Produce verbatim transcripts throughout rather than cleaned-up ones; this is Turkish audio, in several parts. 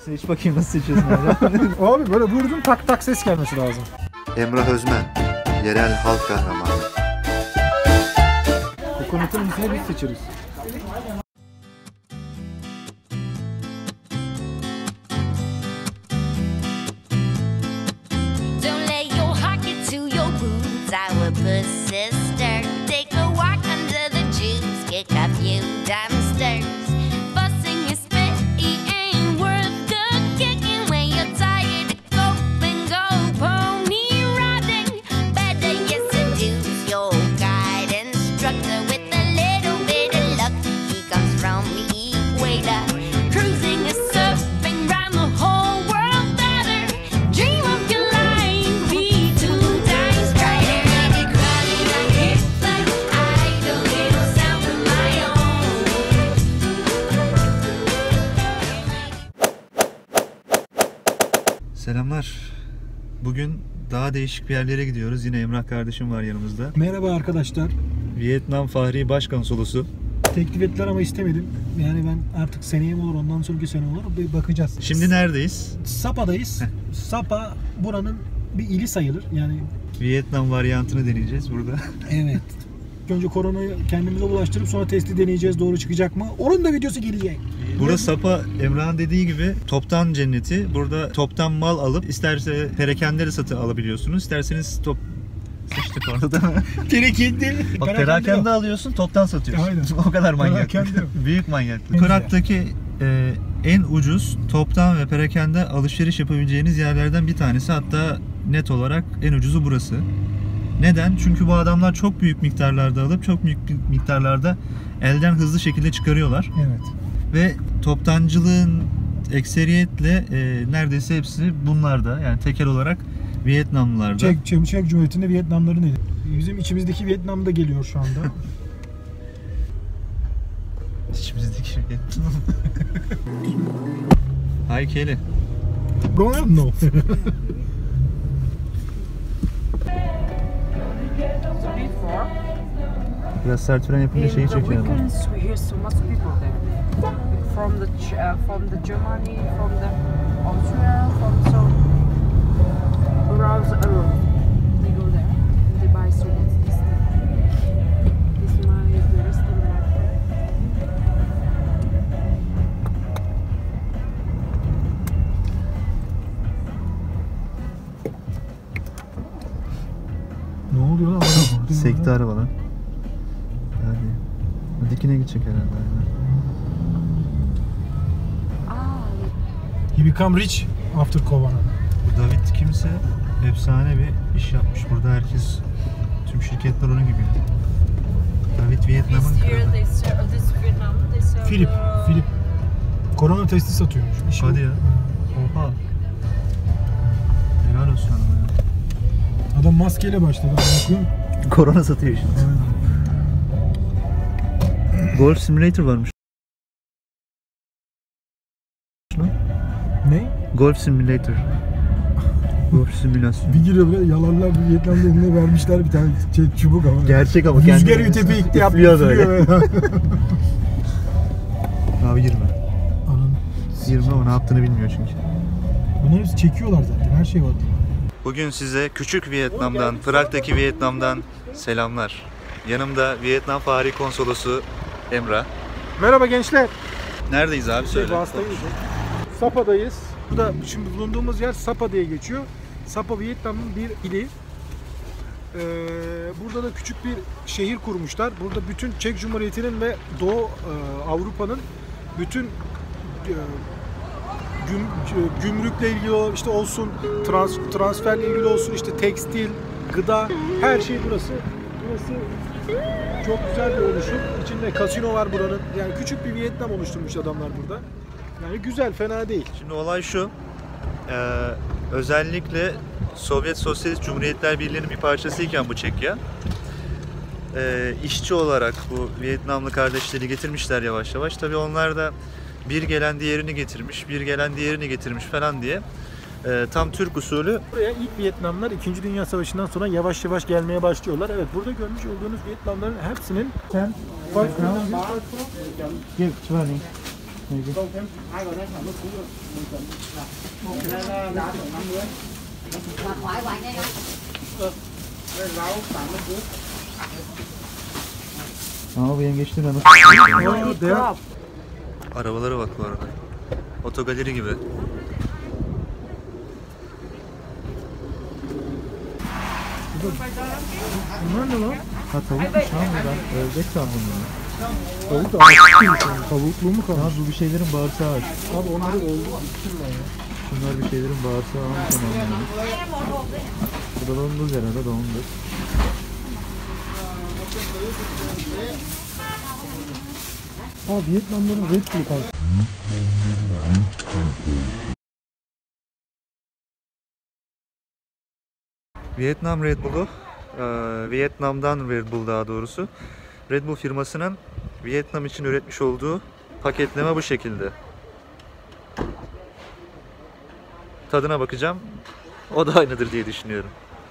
Seç bakayım nasıl seçiyorsun abi. Abi böyle vurdun tak tak ses gelmesi lazım. Emrah Özmen, yerel halk kahramanı. Kokonatın iyisini biz seçeriz. Selamlar. Bugün daha değişik bir yerlere gidiyoruz. Yine Emrah kardeşim var yanımızda. Merhaba arkadaşlar. Vietnam Fahri Başkonsolosu. Teklif ettiler ama istemedim. Yani ben artık seneye mi olur, ondan sonraki sene olur, bir bakacağız. Şimdi neredeyiz? Sapa'dayız. Sapa buranın bir ili sayılır. Yani Vietnam varyantını deneyeceğiz burada. evet. Önce koronayı kendimize bulaştırıp sonra testi deneyeceğiz, doğru çıkacak mı? Onun da videosu gelecek. Burada Sapa, Emrah'ın dediği gibi toptan cenneti. Burada toptan mal alıp isterse perakende de satın alabiliyorsunuz. İsterseniz top... Sıçtık orada da mı? Perakende. Bak perakende alıyorsun, toptan satıyorsun. Aynen. O kadar manyak. Büyük manyak. Kokonat'taki e, en ucuz toptan ve perakende alışveriş yapabileceğiniz yerlerden bir tanesi. Hatta net olarak en ucuzu burası. Neden? Çünkü bu adamlar çok büyük miktarlarda alıp çok büyük miktarlarda elden hızlı şekilde çıkarıyorlar. Evet. Ve toptancılığın ekseriyetle e, neredeyse hepsi bunlarda. Yani tekel olarak Vietnamlılarda. Çek, Çek, Çek Cumhuriyeti'nde Vietnamların eli. Bizim içimizdeki Vietnam da geliyor şu anda. İçimizdeki Vietnam. Hi Kelly. No. Biraz sert fren yapınca şeyi çekiyor. From the uh, from the Germany, from the Austria, from so around the Europe. They go there and they buy students. This this man is the restaurant. Ne oluyor lan? Sekti araba lan. Hadi. Dikine gidecek herhalde. He become rich after Kovana. Bu David kimse efsane bir iş yapmış. Burada herkes, tüm şirketler onun gibi. David Vietnam'ın kralı. Philip, Philip. Korona testi satıyormuş. İş Hadi ya. Oha. Helal olsun adama. Adam maskeyle başladı. Bakıyorum. Korona satıyor şimdi. Golf Simulator varmış. Ne? Golf Simulator. Golf simülasyon. Bir giriyor böyle yalanlar, bir Vietnam'da eline vermişler bir tane şey, çubuk ama. Gerçek ama. Rüzgarı tepe ikti yapıyor böyle. Abi girme. Anam. Girme, o ne yaptığını bilmiyor çünkü. Bunları hepsi çekiyorlar zaten, her şey var. Bugün size küçük Vietnam'dan, Prag'daki Vietnam'dan selamlar. Yanımda Vietnam Fahri Konsolosu Emrah. Merhaba gençler. Neredeyiz abi, söyle. Şey, Hastayız. Sapa'dayız. Burada şimdi bulunduğumuz yer Sapa diye geçiyor. Sapa Vietnam'ın bir ili. Ee, burada da küçük bir şehir kurmuşlar. Burada bütün Çek Cumhuriyeti'nin ve Doğu e, Avrupa'nın bütün e, güm, gümrükle ilgili işte olsun, trans, transferle ilgili olsun, işte tekstil, gıda, her şey burası. Burası çok güzel bir oluşum. İçinde kasino var buranın. Yani küçük bir Vietnam oluşturmuş adamlar burada. Yani güzel, fena değil. Şimdi olay şu. Ee, özellikle Sovyet Sosyalist Cumhuriyetler Birliği'nin bir parçasıyken bu Çekya, e, işçi olarak bu Vietnamlı kardeşleri getirmişler yavaş yavaş. Tabii onlar da bir gelen diğerini getirmiş, bir gelen diğerini getirmiş falan diye. E, tam Türk usulü. Buraya ilk Vietnamlar İkinci Dünya Savaşı'ndan sonra yavaş yavaş gelmeye başlıyorlar. Evet, burada görmüş olduğunuz Vietnamların hepsinin Không, em hai vào đây thả nước xuống rồi. Mình cần một cái là đá khoảng năm mươi. Và thoại hoài đây hả? Ừ. Đây rau tám mươi phút. Ama benim geçtiğim hemen. Oh, there. Arabalara bak bu arada. Otogaleri gibi. Bunlar ne lan? Ha tavukmuş ha bu ben ölecek sandım bunu. Tavuk da açık tavuklu mu kalmış? Ha bu bir şeylerin bağırsağı. Abi onları öldü. Bittim ben ya. Şunlar bir şeylerin bağırsağı ama tamamladı. Bu da domuz herhalde domuz. Aa Vietnamların Red Bull kalmış. Vietnam Red Bull'u, e, Vietnam'dan Red Bull daha doğrusu. Red Bull firmasının Vietnam için üretmiş olduğu paketleme bu şekilde. Tadına bakacağım. O da aynıdır diye düşünüyorum.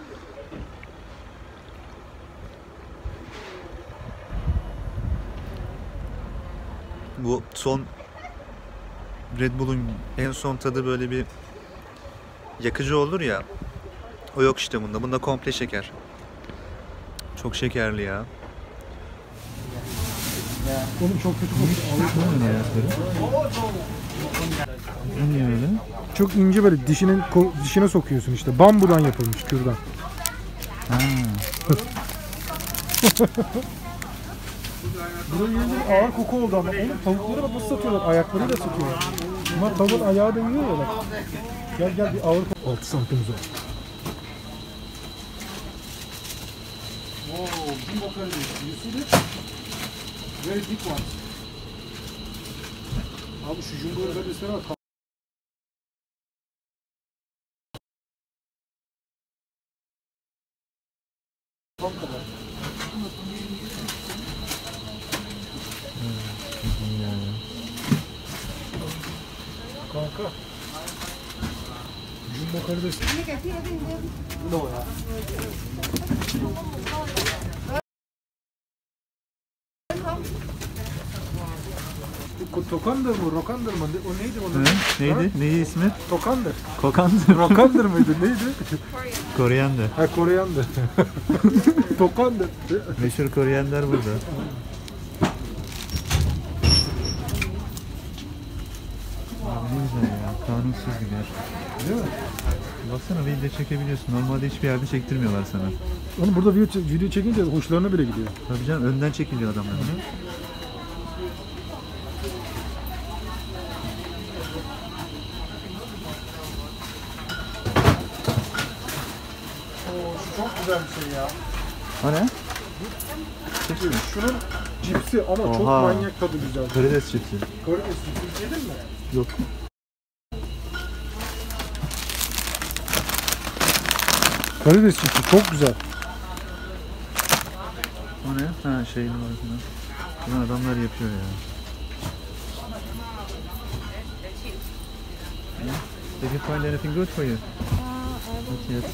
Bu son Red Bull'un en son tadı böyle bir yakıcı olur ya. O yok işte bunda. Bunda komple şeker. Çok şekerli ya. Oğlum çok kötü kokuyor. Niye öyle? Çok ince böyle dişinin ko- dişine sokuyorsun işte. Bambudan yapılmış, kürdan. Ha. Buraya gelince bir ağır koku oldu ama oğlum tavukları bak nasıl satıyorlar, ayaklarıyla satıyorlar. Bunlar tavuğun ayağı da yiyor ya bak. Gel gel bir ağır koku. altı santim uzun. Wow, big one. You see this? Very big one. Abi şu jumbo'yu böyle desene bak. Tam kadar. Kanka. Jumbo karides. Ne o ya? Bu Tokandır mı? Rokandır mı? O neydi onun? Neydi? Ha? Neydi ismi? Tokandır. Kokandır. Rokandır mıydı? Neydi? Koriander. Ha Koreyandır. Tokandır. Meşhur koriander burada. Abi ne güzel ya. Kanunsuz gider. Değil mi? Baksana video çekebiliyorsun. Normalde hiçbir yerde çektirmiyorlar sana. Onu burada video, video çekince hoşlarına bile gidiyor. Tabii canım önden çekiliyor adamlar. Oo, şu çok güzel bir şey ya. O ne? Şunun cipsi ama çok Oha. manyak tadı güzel. Karides çipsi. Karides cipsi yedin mi? Yok. Karides cipsi çok güzel. O ne? Ha şeyin var buna. Bunu adamlar yapıyor ya. Did you find anything good for you? Not yet.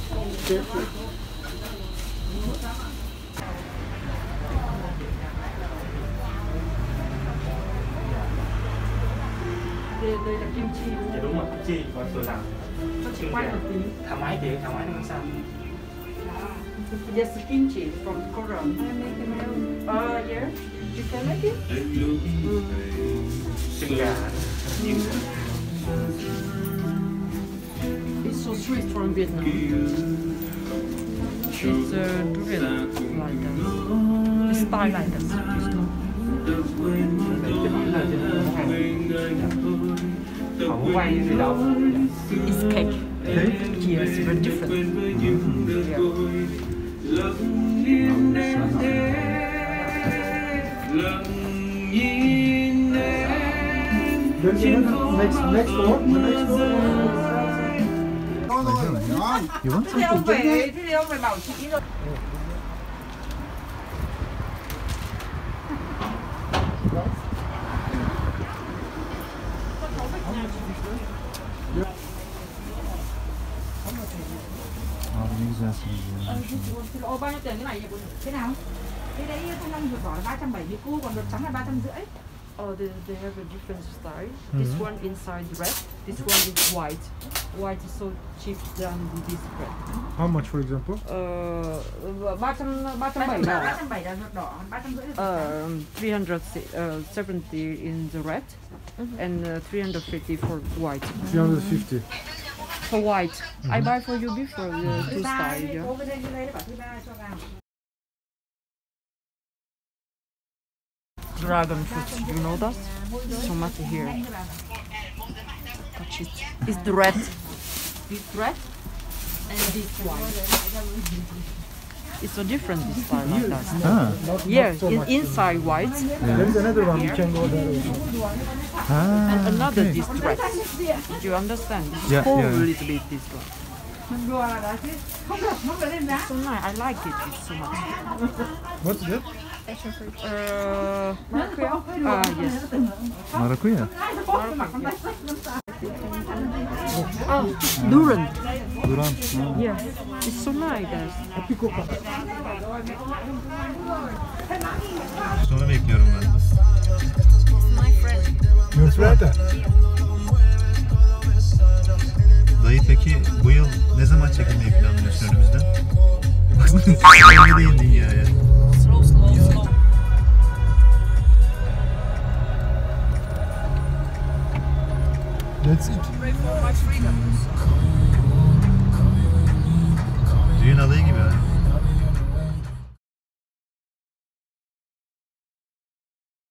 Đây, đây là kim chi đúng Dạ không? đúng rồi, chi và sữa đặc. Nó chỉ quay một tí. Thoải mái chị, thoải mái không sao. Yes, kimchi from Korea. I make it my own. Uh, yeah. You can make it? Xương gà. It's so sweet from Vietnam. It's uh, drilled like that. It's style like that. Không quay gì đâu. It's cake. Cake? Yes, very different. Yeah. There's another next next door. The next door. You want Thế ông phải, thế ông phải bảo chị rồi. Abi ne güzelsiniz ya. Ô, bao nhiêu tiền cái này nhỉ? Thế nào? Cái đấy thanh long ruột đỏ là ba trăm bảy mươi cu, còn ruột trắng là ba trăm rưỡi. Oh, they, they have a different style. This one inside red, this one is white. White is so cheap than this red. How much for example? Uh, ba trăm ba trăm bảy ba đỏ. trăm bảy là đỏ, ba trăm rưỡi là Um, three hundred seventy in the red, and uh, three hundred fifty for white. three hundred fifty. For white, I buy for you before the two style. Yeah. cô bên đây bên đây nó bảo thứ ba cho vào. Dragon fruit, you know that? So much here. Touch it. It's the red. This red and this white. It's so different this style like that. Ha. Not, Yeah, not so in, much. inside white There is another one. We can go there also. Ha. and another okay. this red. Do you understand? It's Yeah, cold yeah. a little bit this one. Mình đùa là đó chứ. Không được, không được lên giá. So nice. I like it. It's so much. What's that? Uh, maracuja? Ah, yes. Marakuya. Oh, durian. Duran. Ha. Yeah, it's so nice. Guys. Apikoka. Sonra bekliyorum ben. Your friend? Dayı peki bu yıl ne zaman çekilmeyi planlıyorsun önümüzden? Baksana sen değil dünyaya. That's it. Düğün adayı gibi ha.